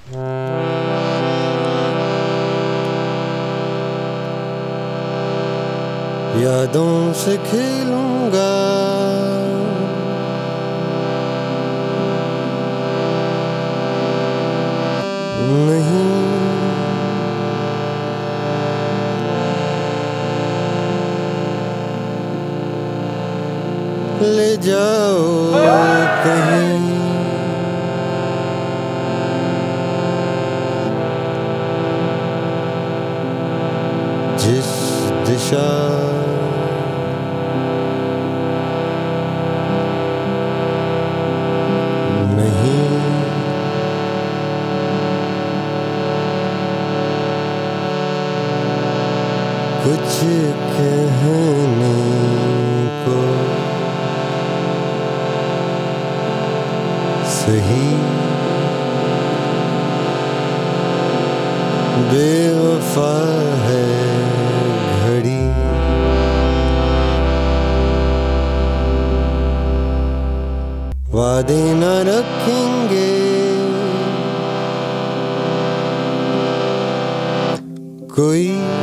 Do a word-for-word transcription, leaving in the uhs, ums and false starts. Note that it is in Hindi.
यादों से खेलूंगा नहीं, ले जाओ कहीं जिस दिशा नहीं, कुछ कहने को सही बेवफा है घड़ी, वादे न रखेंगे कोई